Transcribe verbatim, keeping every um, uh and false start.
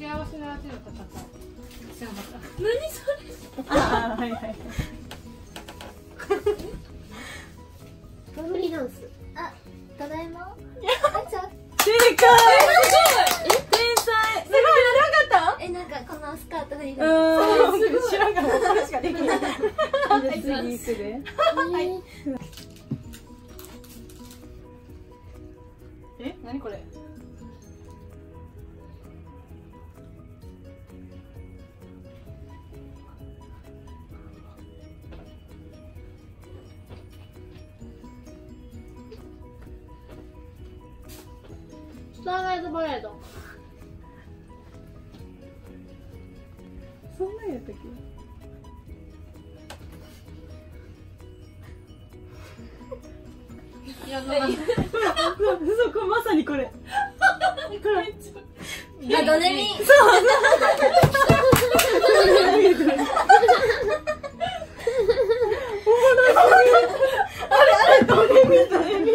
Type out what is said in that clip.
せの味の戦い。知らなかった。 何それ。 ああ、はいはいはい。 バブリーダンス。あ、ただいま。あ、じゃ。 正解。 え、す天才。すごい、なかっえ、なんかこのスカートフリーた。 ダンうん、知らんから、これしかできない。次行くで。はい。え、なにこれ。 スターライトパレード。 そんなんやったっけ。 いや、なそこまさにこれ。これ。 あ、ドレミ。 あれあれドレミドレミ。